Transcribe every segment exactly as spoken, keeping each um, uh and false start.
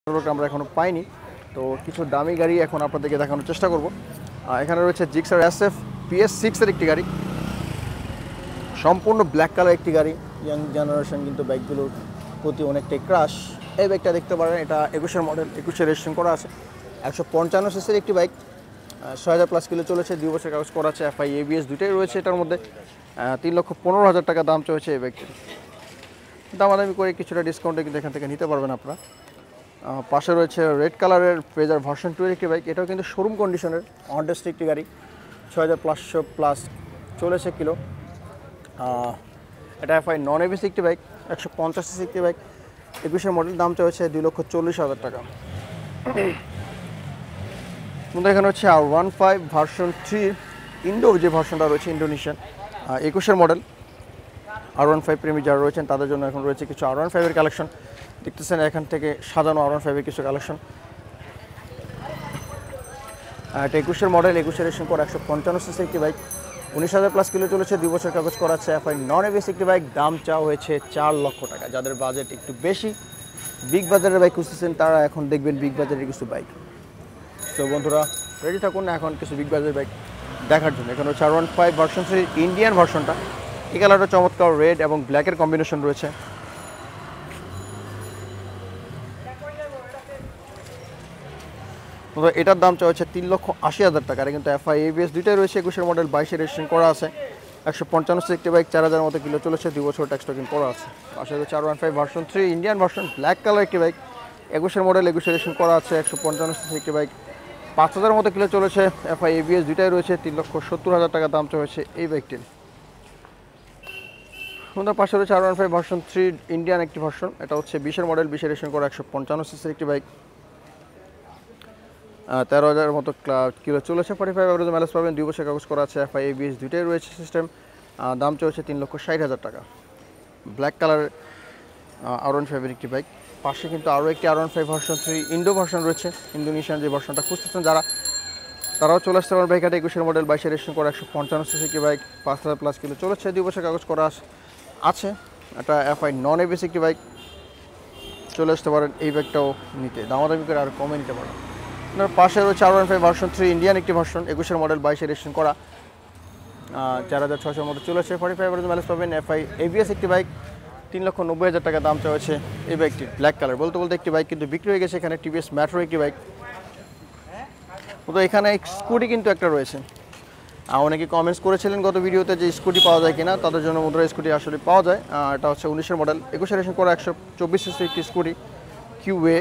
আমরা এখনো পাইনি, তো কিছু দামি গাড়ি এখন আপনাদেরকে দেখানোর চেষ্টা করব। এখানে রয়েছে জিক্সার এসএফ পিএস সিক্স এর একটি গাড়ি, সম্পূর্ণ ব্ল্যাক কালার একটি গাড়ি। ইয়াং জেনারেশন কিন্তু বাইকগুলোর প্রতি অনেকটাই ক্রাশ। এই বাইকটা দেখতে পারেন, এটা একুশের মডেল, একুশে রেজিস্ট্রেশন করা আছে, একশো পঞ্চান্ন সিসির একটি বাইক, ছয় হাজার প্লাস কিলো চলেছে, দুই বছর কাগজ করা আছে, এফআই এবিএস দুটোই রয়েছে এটার মধ্যে। তিন লক্ষ পনেরো হাজার টাকা দাম চলেছে এই বাইকটির। দামাদামি করে কিছুটা ডিসকাউন্টে কিন্তু এখান থেকে নিতে পারবেন আপনারা। পাশে রয়েছে রেড কালারের ফ্রেজার ভার্সন টু এর একটি বাইক, এটাও কিন্তু শোরুম কন্ডিশনের অনটেস্ট একটি গাড়ি, ছয় হাজার পাঁচশো প্লাস চলেছে কিলো। এটা এফআই নন এবিসি একটি বাইক, একশো পঞ্চাশ সিসি একটি বাইক, একুশের মডেল, দাম চলেছে দুই লক্ষ চল্লিশ হাজার টাকা। এখানে হচ্ছে R one five version three Indo যে ভার্সনটা রয়েছে ইন্ডোনেশিয়ান, একুশের মডেল। আর ওয়ান ফাইভ প্রেমী যারা রয়েছেন তাদের জন্য এখন রয়েছে কিছু আর ওয়ান ফাইভের কালেকশন, দেখতেছেন এখান থেকে সাজানো আর ওয়ান ফাইভের কিছু কালেকশন। এটা একুশের মডেল, একুশের রেজিস্ট্রেশন করা, একশো পঞ্চান্ন সিসি একটি বাইক, উনিশ হাজার প্লাস কিলো চলেছে, দুই বছর কাগজ করা আছে, এফআই নন এবিএস একটি বাইক, দাম চাওয়া হয়েছে চার লক্ষ টাকা। যাদের বাজেট একটু বেশি, বিগ বাজারের বাইক খুঁজতেছেন, তারা এখন দেখবেন বিগ বাজারের কিছু বাইক। তো বন্ধুরা রেডি থাকুন না এখন কিছু বিগ বাজারের বাইক দেখার জন্য। এখানে হচ্ছে R one five version three Indian ভার্সনটা, এই কালারটা চমৎকার, রেড এবং ব্ল্যাকের কম্বিনেশন রয়েছে। এটার দাম চাওয়া হচ্ছে তিন লক্ষ আশি হাজার টাকা। কিন্তু এফআই এবিএস দুইটাই রয়েছে, একুশের মডেল, বাইশে রেজিস্ট্রেশন করা আছে, একশো পঞ্চান্ন সিসি একটি বাইক, চার হাজার মতো কিলো চলেছে, দুই বছর ট্যাক্স টোকেন করা আছে। পাশে হচ্ছে R one five version three Indian version, black colour একটি বাইক, একুশের মডেল, একুশে রেজিস্ট্রেশন করা আছে, একশো পঞ্চান্ন সিসি একটি বাইক, পাঁচ হাজার মতো কিলো চলেছে, এফআই এবিএস দুইটাই রয়েছে, তিন লক্ষ সত্তর হাজার টাকা দাম চাওয়া হয়েছে এই বাইকটির। আমাদের পাশে রয়েছে R one five version three Indian একটি ভার্সন, এটা হচ্ছে বিশের মডেল, বিশে রেজিস্ট্রেশন করা, একশো পঞ্চান্ন সিসির একটি বাইক, তেরো হাজার মতো কিলো চলেছে, ফর্টি ফাইভ অ্যাভারেজ মাইলেজ পাবেন, দুই বছর কাগজ করা আছে, এফআই এবিএস দুইটাই রয়েছে সিস্টেম, দাম চলছে তিন লক্ষ ষাট হাজার টাকা। ব্ল্যাক কালার আর ওয়ান ফাইভের একটি বাইক। পাশে কিন্তু আরও একটি R one five version three Indo version রয়েছে, ইন্দোনেশিয়ান যে ভার্সনটা খুঁজতেছেন যারা, তারাও চলে আসতে পারেন। বাইকটা একুশের মডেল, বাইশে রেজিস্ট্রেশন করা, একশো পঞ্চান্ন সিসি একটি বাইক, পাঁচ হাজার প্লাস কিলো চলেছে, দুই বছর কাগজ করা আছে। এটা এফআই নন এবিএস একটি বাইক, চলে আসতে পারেন এই বাইকটাও নিতে, দামাদামি করে আর কমে নিতে পারেন। আপনার পাশে রয়েছে R one five version three Indian একটি ভার্সন, একুশের মডেল, বাইশে রেজিস্ট্রেশন করা, চার হাজার ছশোর মতো চলেছে, ফর্টি ফাইভ অ্যাভারেজ মাইলেজ পাবেন, এফআই এবিএস একটি বাইক, তিন লক্ষ নব্বই হাজার টাকা দাম চাওয়া হয়েছে এই বাইকটির। ব্ল্যাক কালার বলতে বলতে একটি বাইক কিন্তু বিক্রি হয়ে গেছে, এখানে টিভিএস ম্যাট্রো একটি বাইক। তো এখানে স্কুটি কিন্তু একটা রয়েছে, অনেকে কমেন্টস করেছিলেন গত ভিডিওতে যে স্কুটি পাওয়া যায় কিনা, তাদের জন্য মুদ্রা স্কুটি আসলে পাওয়া যায়। এটা হচ্ছে উনিশের মডেল, একুশে রেজিস্ট্রেশন করা, একশো চব্বিশ সিসি একটি স্কুটি কিউএ।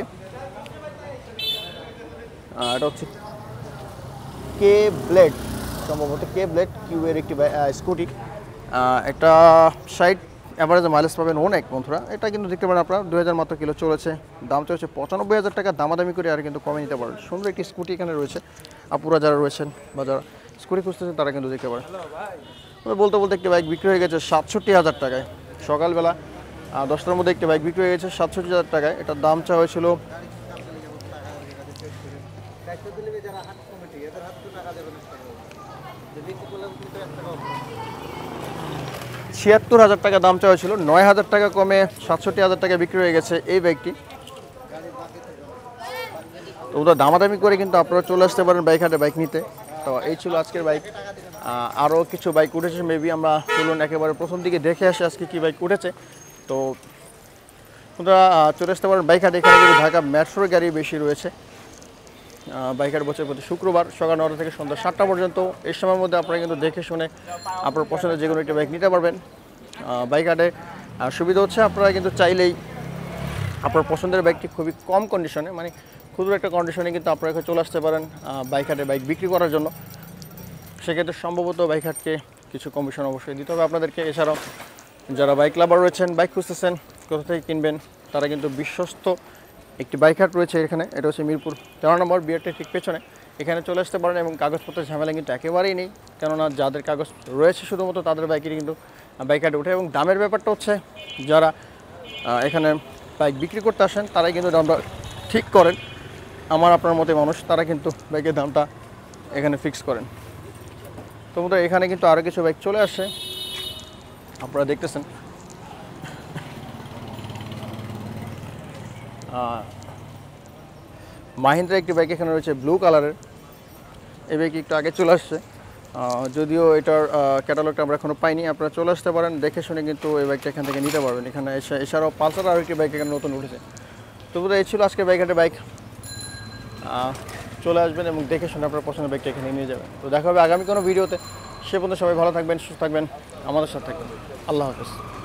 এটা হচ্ছে কে ব্লেড, সম্ভবত কে ব্লেড কিউএর একটি স্কুটি। একটা ষাট অ্যাভারেজ মাইলেজ পাবেন অনেক বন্ধুরা। এটা কিন্তু দেখতে পারেন আপনারা, দুই হাজার মাত্র কিলো চলেছে, দাম চলেছে পঁচানব্বই হাজার টাকা, দামাদামি করে আর কিন্তু কমে নিতে পারেন। সুন্দর একটি স্কুটি এখানে রয়েছে, আপুরা যারা রয়েছেন বা যারা স্কুটি খুঁজতেছেন তারা কিন্তু দেখতে পারেন। বলতে বলতে একটি বাইক বিক্রি হয়ে গেছে সাতষট্টি হাজার টাকায়, সকালবেলা দশটার মধ্যে একটি বাইক বিক্রি হয়ে গেছে সাতষট্টি হাজার টাকায়। এটার দাম চাওয়া হয়েছিল ছিয়াত্তর হাজার টাকা, দাম চাওয়া হয়েছিল নয় হাজার টাকা কমে সাতষট্টি হাজার টাকা বিক্রি হয়ে গেছে এই বাইকটি। তো ওটা দামাদামি করে কিন্তু আপনারা চলে আসতে পারেন বাইক হাটে বাইক নিতে। তো এই ছিল আজকের বাইক, আরও কিছু বাইক উঠেছে, মেবি আমরা চলুন একেবারে প্রথম দিকে দেখে আসি আজকে কী বাইক উঠেছে। তো ওটা চলে আসতে পারেন বাইক হাটে, এখানে কিন্তু ঢাকা মেট্রোর গাড়ি বেশি রয়েছে। বাইকার বছর প্রতি শুক্রবার সকাল নটা থেকে সন্ধ্যা সাতটা পর্যন্ত, এই সময়ের মধ্যে আপনারা কিন্তু দেখে শুনে আপনার পছন্দের যে কোনো একটা বাইক নিতে পারবেন। বাইক হাটে সুবিধা হচ্ছে আপনারা কিন্তু চাইলেই আপনার পছন্দের বাইকটি খুবই কম কন্ডিশনে, মানে ক্ষুদ্র একটা কন্ডিশনে কিন্তু আপনারা চলে আসতে পারেন বাইক হাটে বাইক বিক্রি করার জন্য। সেক্ষেত্রে সম্ভবত বাইক হাটকে কিছু কমিশন অবশ্যই দিতে হবে আপনাদেরকে। এছাড়াও যারা বাইক লাভার রয়েছেন, বাইক খুঁজতেছেন কোথা থেকে কিনবেন, তারা কিন্তু বিশ্বস্ত একটি বাইক হাট রয়েছে এখানে, এটা হচ্ছে মিরপুর তেরো নম্বর বিআরটি ঠিক পেছনে। এখানে চলে আসতে পারেন এবং কাগজপত্রের ঝামেলা কিন্তু একেবারেই নেই, কেননা যাদের কাগজ রয়েছে শুধুমাত্র তাদের বাইকেরই কিন্তু বাইক হাটে ওঠে। এবং দামের ব্যাপারটা হচ্ছে যারা এখানে বাইক বিক্রি করতে আসেন তারাই কিন্তু দামটা ঠিক করেন, আমার আপনার মতে মানুষ, তারা কিন্তু বাইকের দামটা এখানে ফিক্স করেন। তো মতো এখানে কিন্তু আরও কিছু বাইক চলে আসে, আপনারা দেখতেছেন। মাহিন্দ্রা একটি বাইক এখানে রয়েছে ব্লু কালারের। এই বাইক একটু আগে চলে আসছে, যদিও এটার ক্যাটালগটা আমরা এখনও পাইনি। আপনারা চলে আসতে পারেন, দেখে শুনে কিন্তু এই বাইকটা এখান থেকে নিতে পারবেন। এখানে এসে এছাড়াও পালসার আর একটি বাইক এখানে নতুন উঠেছে। তো বোধহয় এই ছিল আজকে বাইক হাটে বাইক। চলে আসবেন এবং দেখে শুনে আপনার পছন্দের বাইকটা এখানে নিয়ে যাবেন। তো দেখা হবে আগামী কোনো ভিডিওতে। সে পর্যন্ত সবাই ভালো থাকবেন, সুস্থ থাকবেন, আমাদের সাথে থাকবেন। আল্লাহ হাফেজ।